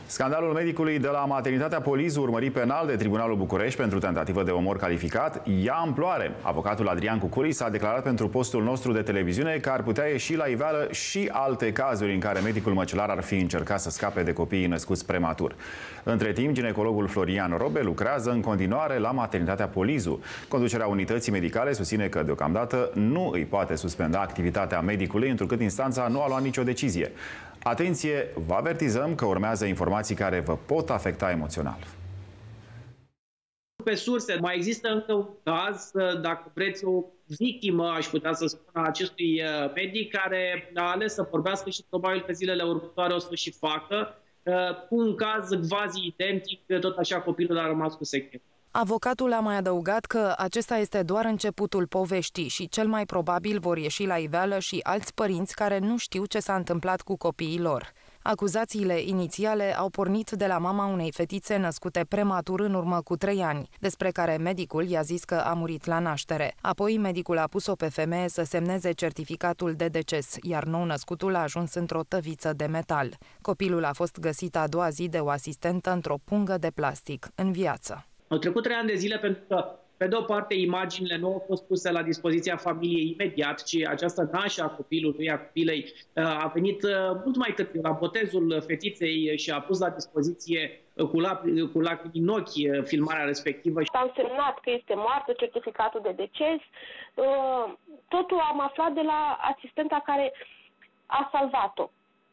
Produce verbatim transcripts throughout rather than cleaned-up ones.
Scandalul medicului de la maternitatea Polizu, urmărit penal de Tribunalul București pentru tentativă de omor calificat, ia amploare. Avocatul Adrian Cucuri s-a declarat pentru postul nostru de televiziune că ar putea ieși la iveală și alte cazuri în care medicul măcelar ar fi încercat să scape de copiii născuți prematur. Între timp, ginecologul Florian Robe lucrează în continuare la maternitatea Polizu. Conducerea unității medicale susține că deocamdată nu îi poate suspenda activitatea medicului, întrucât instanța nu a luat nicio decizie. Atenție, vă avertizăm că urmează informații care vă pot afecta emoțional. Pe surse, mai există încă un caz, dacă vreți, o victimă, aș putea să spun, a acestui medic care a ales să vorbească și probabil că zilele următoare o să și facă, cu un caz quasi identic, tot așa copilul a rămas cu sechet. Avocatul a mai adăugat că acesta este doar începutul poveștii și cel mai probabil vor ieși la iveală și alți părinți care nu știu ce s-a întâmplat cu copiii lor. Acuzațiile inițiale au pornit de la mama unei fetițe născute prematur în urmă cu trei ani, despre care medicul i-a zis că a murit la naștere. Apoi medicul a pus-o pe femeie să semneze certificatul de deces, iar nou-născutul a ajuns într-o tăviță de metal. Copilul a fost găsit a doua zi de o asistentă într-o pungă de plastic, în viață. Au trecut trei ani de zile pentru că, pe de o parte, imaginile nu au fost puse la dispoziția familiei imediat, ci această nașă a copilului, a copilei, a venit mult mai târziu la botezul fetiței și a pus la dispoziție cu, lac- cu lacrimi în ochi filmarea respectivă. Am semnat că este moartă, certificatul de deces. Totul am aflat de la asistenta care a salvat-o.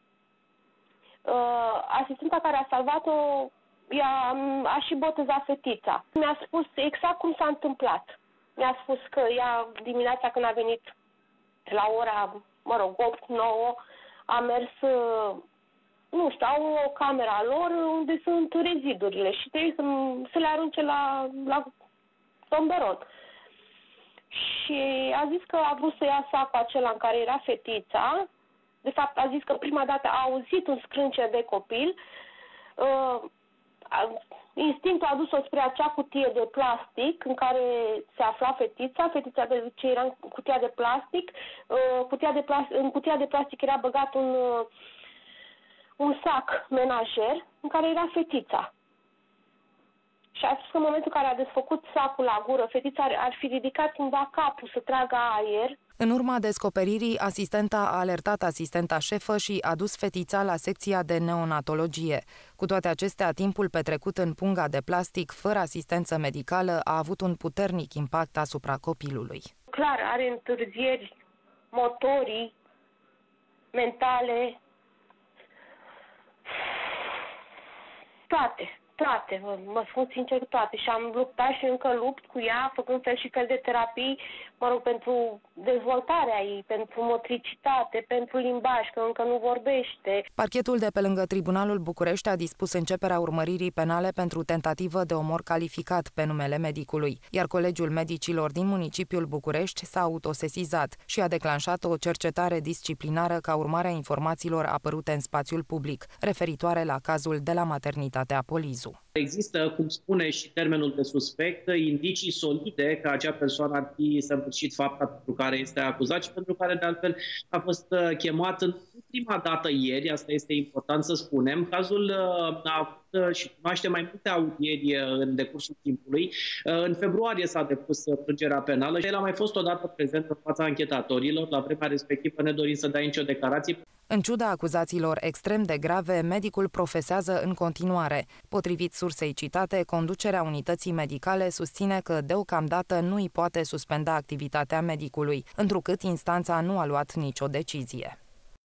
Asistenta care a salvat-o ea a și botezat fetița. Mi-a spus exact cum s-a întâmplat. Mi-a spus că ea dimineața când a venit la ora, mă rog, opt nouă, a mers, nu știu, au o camera lor unde sunt rezidurile și trebuie să, să le arunce la, la tomberon. Și a zis că a vrut să ia sacul acela în care era fetița. De fapt, a zis că prima dată a auzit un scrânce de copil. Uh, Instinctul a dus-o spre acea cutie de plastic în care se afla fetița. Fetița de ce era în cutia de plastic. Cutia de plastic în cutia de plastic era băgat un, un sac menajer în care era fetița. Și a spus că în momentul în care a desfăcut sacul la gură, fetița ar, ar fi ridicat cumva capul să tragă aer. În urma descoperirii, asistenta a alertat asistenta șefă și a dus fetița la secția de neonatologie. Cu toate acestea, timpul petrecut în punga de plastic, fără asistență medicală, a avut un puternic impact asupra copilului. Clar, are întârzieri motorii, mentale, toate. Toate, mă spun sincer, toate. Și am luptat și încă lupt cu ea, făcând fel și fel de terapii, mă rog, pentru dezvoltarea ei, pentru motricitate, pentru limbaj, că încă nu vorbește. Parchetul de pe lângă Tribunalul București a dispus începerea urmăririi penale pentru tentativă de omor calificat pe numele medicului, iar Colegiul Medicilor din municipiul București s-a autosesizat și a declanșat o cercetare disciplinară ca urmare a informațiilor apărute în spațiul public, referitoare la cazul de la maternitatea Polizu. Există, cum spune și termenul de suspect, indicii solide că acea persoană ar fi săvârșit fapta pentru care este acuzat și pentru care, de altfel, a fost chemat în prima dată ieri, asta este important să spunem. Cazul a avut și cunoaște mai multe audieri în decursul timpului. În februarie s-a depus plângerea penală și el a mai fost odată prezent în fața anchetatorilor, la vremea respectivă nedorind să dea nicio declarație. În ciuda acuzațiilor extrem de grave, medicul profesează în continuare. Potrivit sursei citate, conducerea unității medicale susține că deocamdată nu îi poate suspenda activitatea medicului, întrucât instanța nu a luat nicio decizie.